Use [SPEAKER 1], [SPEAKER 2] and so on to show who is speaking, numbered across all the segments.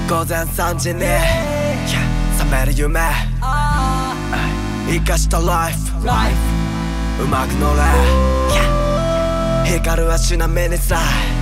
[SPEAKER 1] 午前3時に覚める夢生かしたライフうまく乗れ光る足並みにさ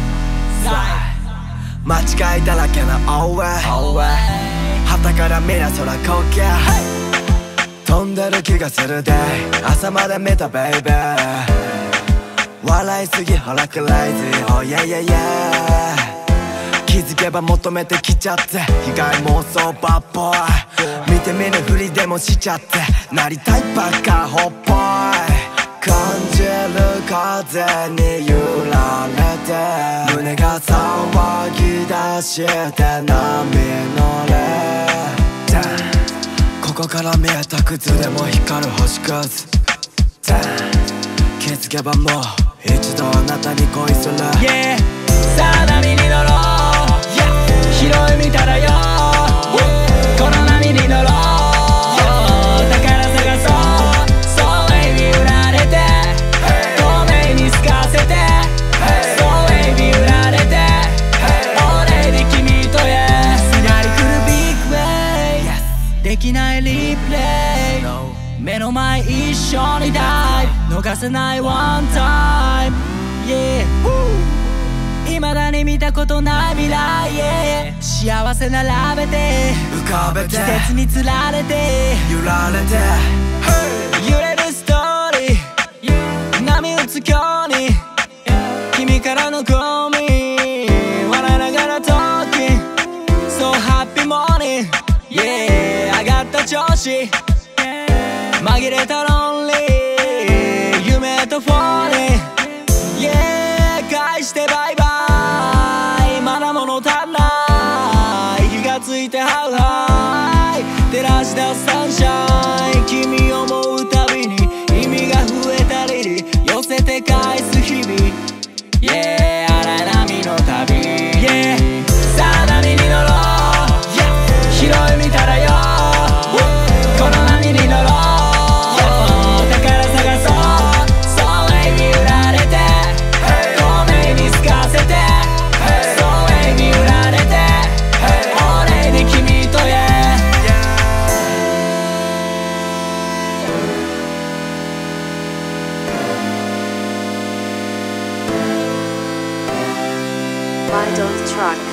[SPEAKER 1] 間違いだらけの Always 旗から見りゃ空光景飛んでる気がするで朝まで見たベイベー笑いすぎほらクレイジー Oh yeah yeah yeah 気づけば求めてきちゃって被害妄想バッボーイ見て見ぬふりでもしちゃってなりたいバカホっぽい感じる風に揺られて胸が騒ぎ出して波乗れここから見えた靴でも光る星屑気づけばもう一度あなたに恋する
[SPEAKER 2] Yeah さあ波に乗ろう拾い見たらよこの波に乗ろう宝探そうそうエビ売られて透明に透かせてそうエビ売られて俺で君とすがり来るビッグウェイできないリプレイ目の前一緒にダイブ逃せないワンタイム Yeah未だに見たことない未来へ幸せ並べて
[SPEAKER 1] 浮かべて
[SPEAKER 2] 季節につられて
[SPEAKER 1] 揺られて、
[SPEAKER 2] 揺れるストーリー波打つ今日に君からのコミ笑いながら Talking So happy morning Yeah 上がった調子紛れた Lonely 夢と Falling Yeah 返してバイバイまだ物足んない気がついてハウハイ照らし出すサンシャイン君を思うたびに意味が増えたり寄せて返す日々 Yeah 荒い波の旅 Yeah さあ波に乗ろう拾い見たらよこの波に乗ろう
[SPEAKER 3] Idol's truck.